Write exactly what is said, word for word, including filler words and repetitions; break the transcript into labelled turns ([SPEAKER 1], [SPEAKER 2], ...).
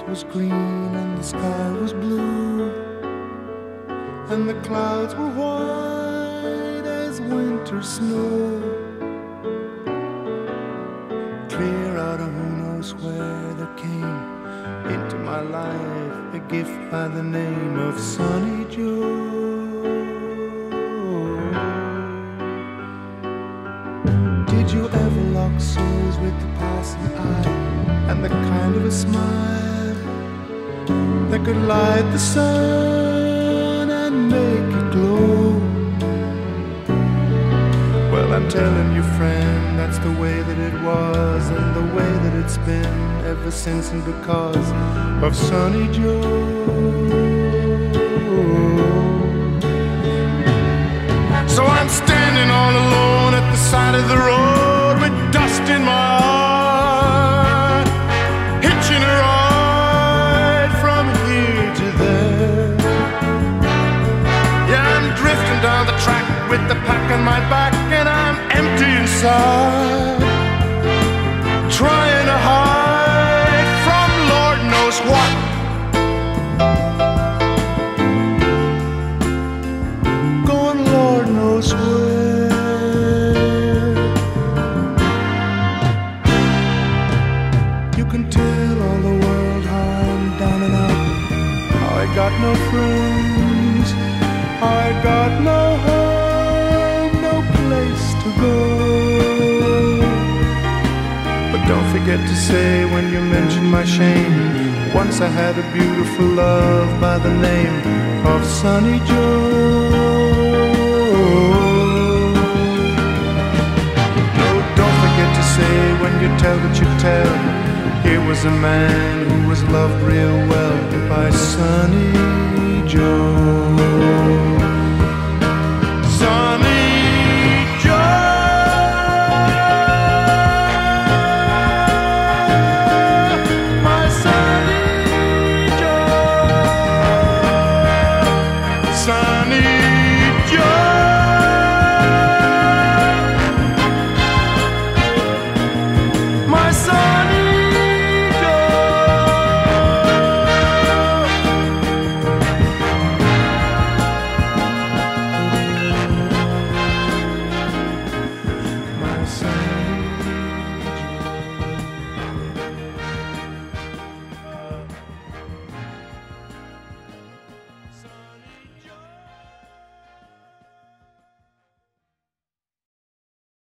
[SPEAKER 1] was green and the sky was blue, and the clouds were white as winter snow. Clear out of who knows where there came into my life a gift by the name of Sunny Joe. Did you ever lock souls with the passing eye and the kind of a smile that could light the sun and make it glow? Well, I'm telling you, friend, that's the way that it was and the way that it's been ever since and because of Sunny Joe. So I'm standing all alone at the side of the road with dust in my eye, hitching a ride from here to there. Yeah, I'm drifting down the track with the pack on my back, and I'm empty inside, trying to hide from Lord knows what. Going Lord knows where. You can tell all the world how I'm down and out, how I got no friends, how I got no home, no place to go. But don't forget to say when you mention my shame, once I had a beautiful love by the name of Sunny Joe. No, don't forget to say when you tell what you tell, here was a man who was loved real well by Sunny Joe. Sunny